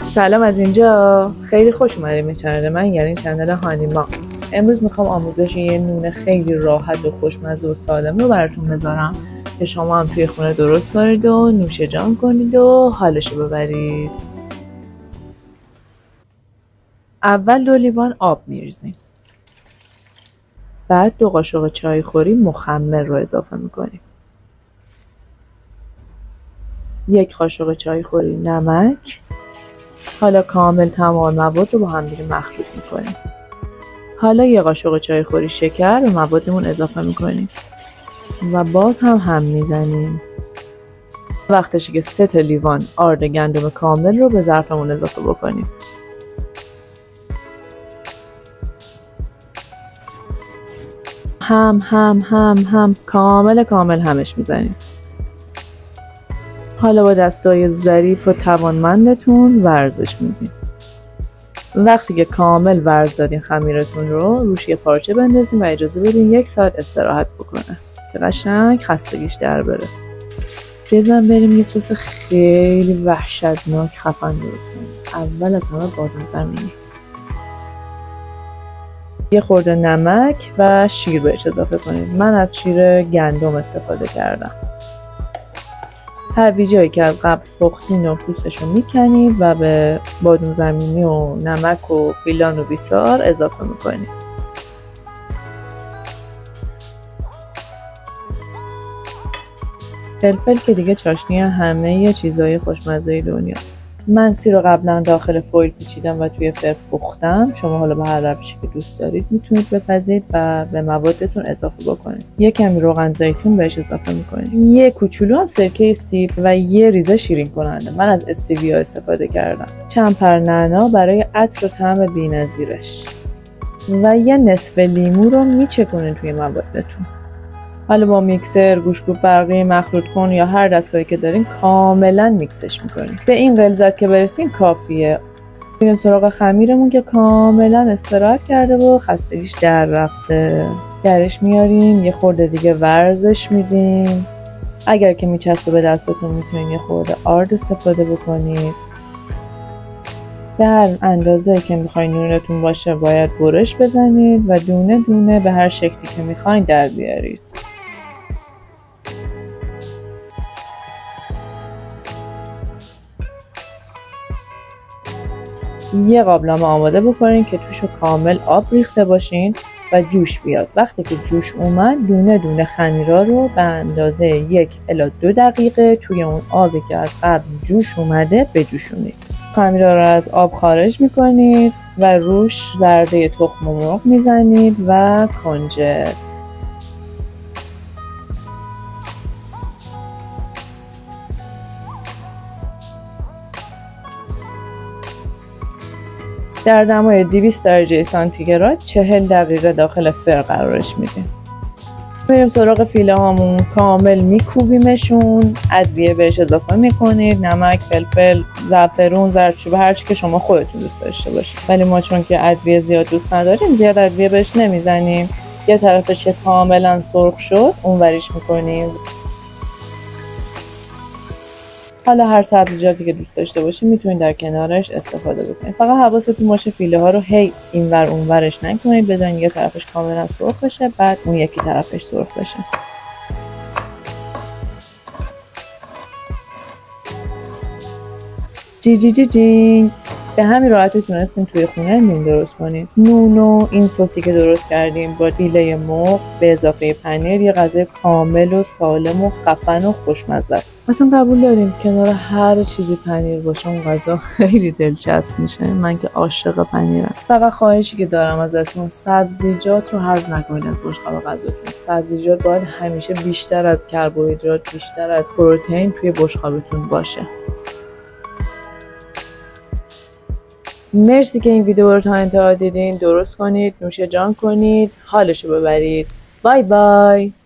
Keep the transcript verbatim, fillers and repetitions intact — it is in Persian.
سلام از اینجا، خیلی خوش اومدید به چنل من، یعنی چنل هانیما. امروز میخوام آموزش یه نون خیلی راحت و خوشمزه و سالم رو براتون بذارم که شما هم توی خونه درست کنید و نوش جان کنید و حالشو ببرید. اول دو لیوان آب میریزیم، بعد دو قاشق چای خوری مخمر رو اضافه میکنیم، یک قاشق چای خوری نمک. حالا کامل تمام مواد رو با هم دیگه مخلوط میکنیم. حالا یک قاشق چای خوری شکر به موادمون اضافه میکنیم و باز هم هم میزنیم. وقتشه که سه تا لیوان آرد گندم کامل رو به ظرفمون اضافه بکنیم. هم هم هم هم کامل کامل همش میزنیم. حالا با دستای ظریف و توانمندتون ورزش میدین. وقتی که کامل ورز دادین خمیرتون رو روش یه پارچه بندازین و اجازه بدین یک ساعت استراحت بکنه که قشنگ خستگیش در بره. بزن بریم یه سس خیلی وحشتناک خفن درست کنیم. اول از همه بادام زمینی، یه خورده نمک و شیر بهش اضافه کنید. من از شیر گندم استفاده کردم. هویجایی که از قبل پختین و پوستش رو میکنید و به بادام زمینی و نمک و فیلان و بیسار اضافه میکنید. فلفل که دیگه چاشنی همه چیزهای خوشمزه دنیاست. من سیر رو قبلا داخل فویل پیچیدم و توی فرم پختم. شما حالا به هر روشی که دوست دارید میتونید بپزید و به موادتون اضافه بکنید. یک کمی روغن زیتون بهش اضافه میکنید. یک کوچولو هم سرکه سیب و یه ریزه شیرین کننده. من از استیویا استفاده کردم. چند پر نعنا برای عطر و طعم بی‌نظیرش و یه نصف لیمو رو میچکنید توی موادتون. حالا با میکسر، گوشت‌کوب برقی، مخلوط کن یا هر دستگاهی که دارین کاملا میکسش میکنین. به این غلظت که برسین کافیه. میریم سراغ خمیرمون که کاملا استراحت کرده و خستگیش در رفته. درش میاریم، یه خورده دیگه ورزش میدیم. اگر که میچسبه به دستتون میتونین یه خورده آرد استفاده بکنید. به هر اندازه که میخواین نونتون باشه باید برش بزنید و دونه دونه به هر شکلی که میخواین در بیارید. یه قابلمه آماده بکنین که توشو کامل آب ریخته باشین و جوش بیاد. وقتی که جوش اومد دونه دونه خمیرا رو به اندازه یک الی دو دقیقه توی اون آبی که از قبل جوش اومده بجوشونید. خمیرا رو از آب خارج میکنید و روش زرده تخم مرغ میزنید و کنجد. در دمای دویست درجه سانتیگراد چهل دقیقه داخل فر قرارش میدیم. میریم سراغ فیله هامون. کامل میکوبیمشون، ادویه بهش اضافه میکنید، نمک، فلفل، زعفرون، زردچوبه، هر چی که شما خودتون دوست داشته باشید. ولی ما چون که ادویه زیاد دوست نداریم زیاد ادویه بهش نمیزنیم. یه طرفش که کاملا سرخ شد اونوریش میکنیم. حالا هر سبزیجاتی که دوست داشته باشید میتونید در کنارش استفاده بکنید. فقط حواستون باشه فیله ها رو هی اینور اونورش نکنید، بذارین یه طرفش کاملا سرخ بشه بعد اون یکی طرفش سرخ بشه. جی جی جی جی به همین راحتی تونستیم توی خونه نون درست کنیم. نون و این سوسی که درست کردیم با دیله مرغ به اضافه پنیر یه غذای کامل و سالم و خفن و خوشمزه است. اصلا قبول داریم کنار هر چیزی پنیر باشه اون غذا خیلی دلچسب میشه. من که عاشق پنیرم. فقط خواهشی که دارم ازتون سبزیجات رو حذف نکنید از بشقاب غذاتون. سبزیجات باید همیشه بیشتر از کربوهیدرات، بیشتر از پروتئین توی بشقابتون باشه. مرسی که این ویدیو رو تا انتها دیدین. درست کنید، نوش جان کنید، حالشو ببرید. بای بای.